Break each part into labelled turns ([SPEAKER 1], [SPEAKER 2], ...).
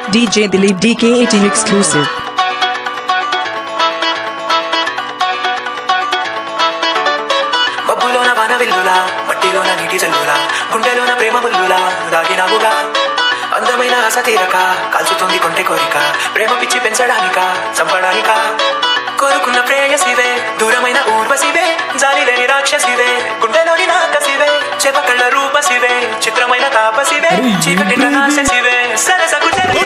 [SPEAKER 1] DJ Dilip DK18 exclusive.
[SPEAKER 2] మబ్బులోన వాన వెల్లులా మట్టిలోన నీటి జల్లులా గుండెలోన ప్రేమ బుల్లులా దాగినావుగా అందమైన ఆశ తీరక కాల్చుతుంది కొంటె కోరిక ప్రేమ పిచ్చి పెంచడానిక చంపడానిక కోరుకున్న ప్రేయసివే దూరమైన ఊర్వశివే జాలి లేని రాక్షసివే గుండెలోని నాకసివే చేపకళ్ళ రూపసివే చిత్రమైన తాపసివే చీకటిన నాశసివే సరసకు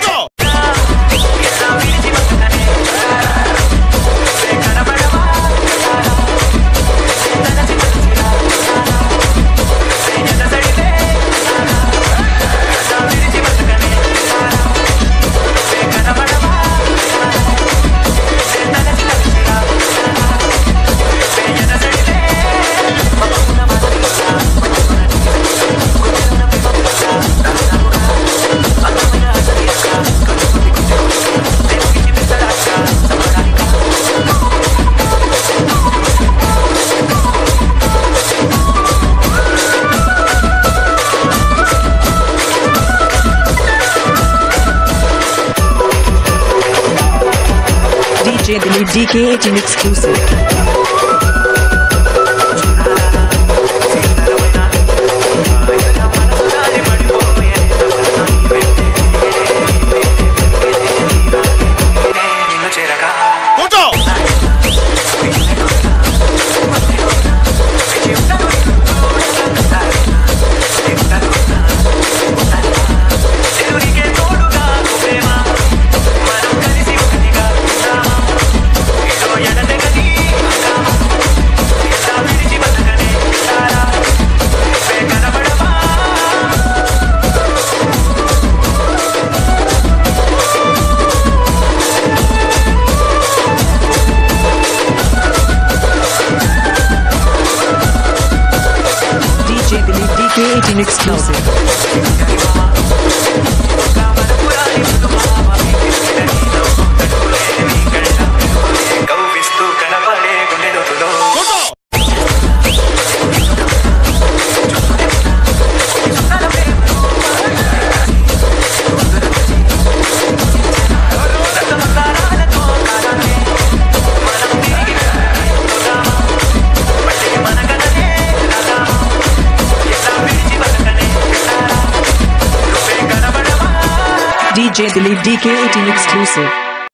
[SPEAKER 1] DJ Dilip DK18 exclusive. DK18 exclusive. DJ Dilip DK18 exclusive.